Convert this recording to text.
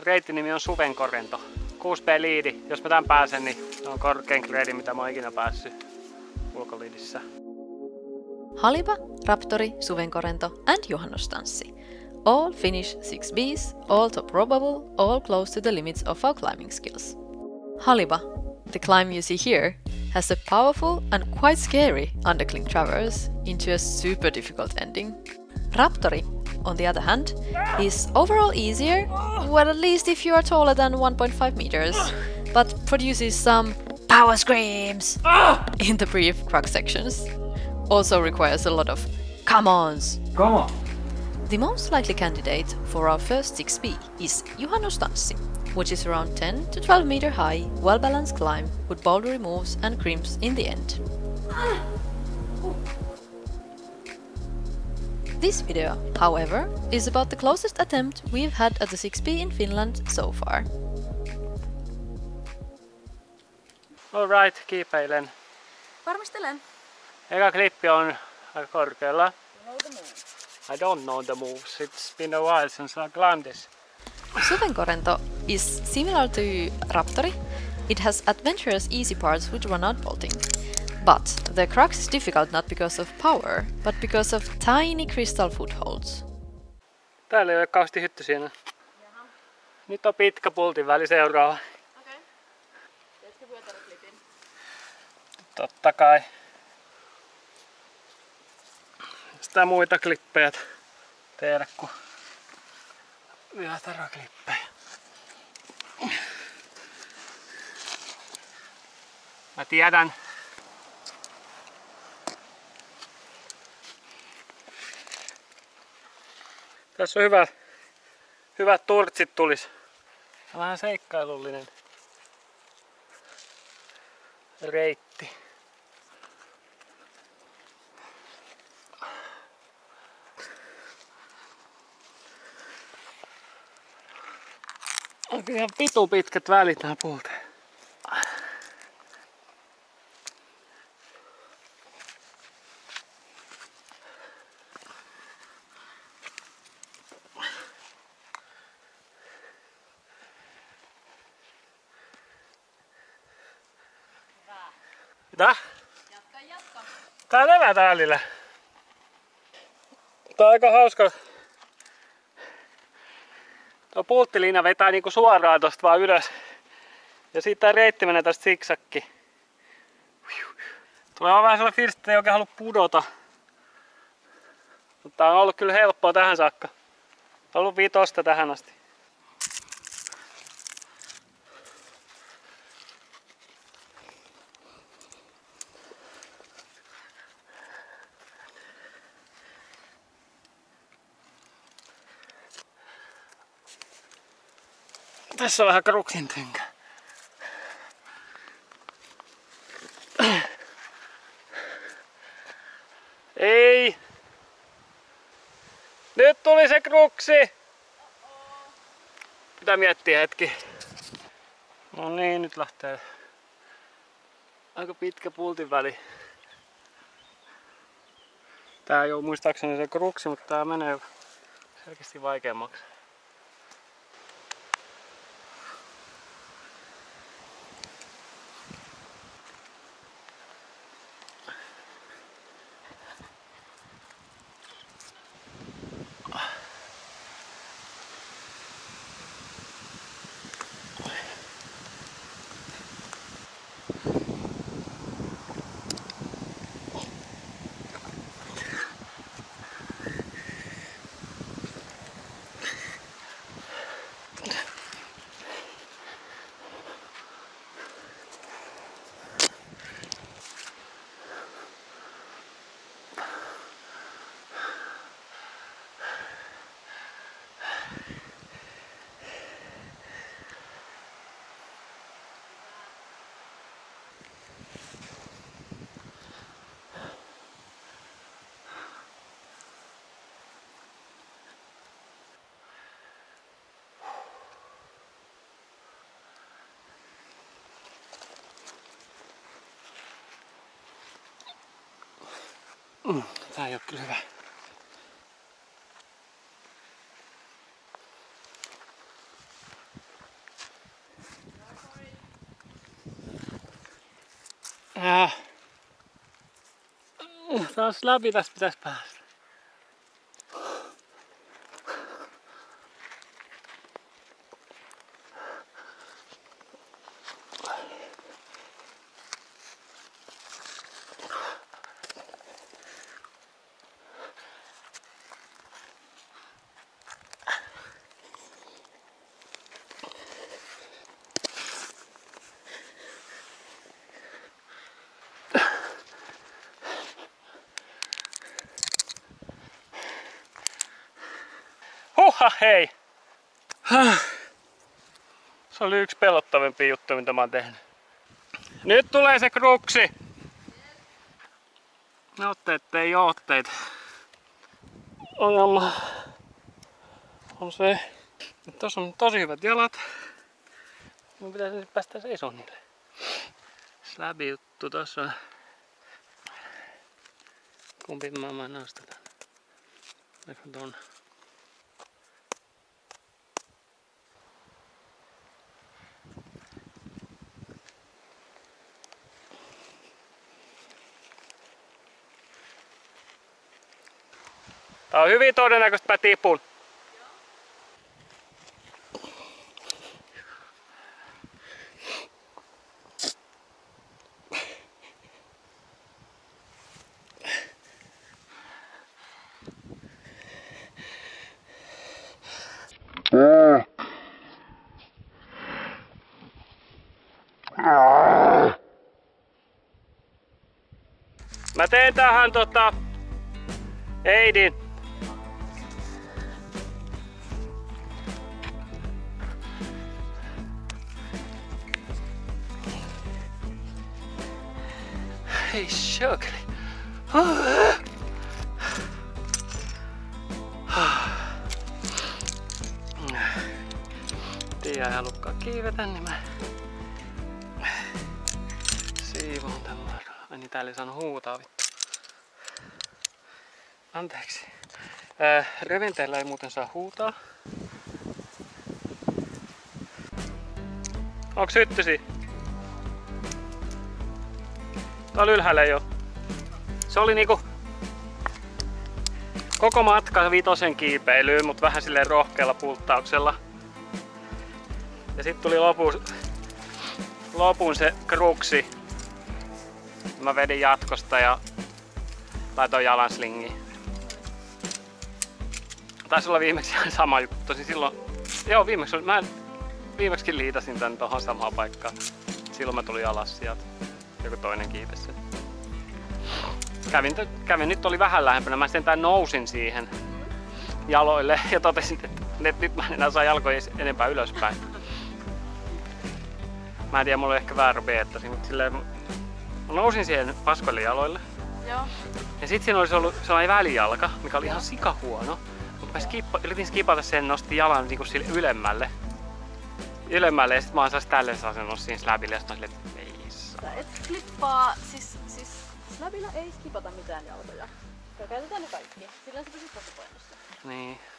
Reitin nimi on Suvenkorento. 6B liidi. Jos mä tän pääsen, niin se on korkein grade, mitä mä oon ikinä päässyt ulkoliidissä. Haliba, Raptori, Suvenkorento and Juhannustanssi. All Finnish 6Bs, all top robable, all close to the limits of our climbing skills. Haliba, the climb you see here, has a powerful and quite scary undercling traverse into a super difficult ending. Raptori, on the other hand, is overall easier, well at least if you are taller than 1.5 meters, but produces some power screams in the brief crux sections. Also requires a lot of come-ons. Come on! The most likely candidate for our first 6B is Juhannustanssi, which is around 10 to 12 meter high, well-balanced climb with bouldery moves and crimps in the end. This video, however, is about the closest attempt we've had at the 6B in Finland so far. Alright, kiipeilen. Varmistelen. Eka klippi on aika korkealla. I don't know the moves. It's been a while since I climbed this. Suvenkorento is similar to Raptori. It has adventurous easy parts with run-out bolting. But the crux is difficult not because of power, but because of tiny crystal footholds. Täällä ei ole kauheasti hytty siinä. Jaha. Nyt on pitkä pultin väli seuraava. Okei. Teetkö vyötäröklipin? Totta kai. Sitä muita klippejä tehdä kuin vyötäröklippejä. Mä tiedän. Tässä on hyvät turtsit tulis. Vähän seikkailullinen reitti. On ihan vitu pitkät välit nää pulteen. Mitä? Jatka. Tää on levätä välillä. Tää on aika hauska. Tuo pulttiliina vetää niinku suoraan tosta vaan ylös. Ja siitä tää reitti menee tästä siksakki. Tulee vaan vähän sellainen fiilis, että ei oikein halua pudota. Mutta tää on ollut kyllä helppoa tähän saakka. On ollut 5 tähän asti. Tässä on vähän kruksin tynkä. Ei! Nyt tuli se kruksi! Pitää miettiä hetki. No niin, nyt lähtee aika pitkä pultin väli. Tää ei oo muistaakseni se kruksi, mutta tää menee selkeästi vaikeammaksi. Tää ei oo kyllä hyvä. Taas läpi tästä pitäisi päästä. Huhha hei! Se oli yksi pelottavampi juttu, mitä mä oon tehnyt. Nyt tulee se kruksi! Ne otteet ei otteet. Ongelma on se, että tossa on tosi hyvät jalat. Mun pitäisi nyt päästä seisomaan niille. Slabby juttu tossa on. Kumpi mä nostetaan? Eikö ton? Tää on hyvin todennäköistä, että mä tipun. Mä teen tähän Eidin. Hei shokeli. Tiia ei halukkaan kiivetä, niin mä siivoon tämän. Ai niin, täällä ei saanut huutaa vittu. Anteeksi. Reventeellä ei muuten saa huutaa. Onks hyttysi? Tuolla ylhäällä ei oo. Se oli niinku koko matka vitosen kiipeilyyn, mut vähän silleen rohkealla pulttauksella. Ja sit tuli lopun se kruksi. Mä vedin jatkosta ja laitoin jalan slingiin. Taisi olla viimeksi ihan sama juttu. Tosin silloin, joo viimeksikin liitasin tän tohon samaan paikkaan. Silloin mä tulin alas sieltä. Joku toinen kiipesi sen. Kävin, nyt oli vähän lähempänä. Mä sentään nousin siihen jaloille ja totesin, että nyt mä en enää saa jalkoja enempää ylöspäin. Mä en tiedä, mulla oli ehkä väärä beettasi, mutta silleen mä nousin siihen paskoille jaloille. Joo. Ja sit siinä olisi ollut sellainen välijalka, mikä oli ihan sikahuono. Mutta mä yritin skipata sen, nostin jalan niinku sille ylemmälle ja sit mä oon saas tälleen asennossa siinä slabille ja sit mä silleen, että ei saa. Et klippaa, siis slabilla ei skipata mitään jalkoja. Käytetään ne kaikki. Sillä se pysyy tasapainossa. Niin.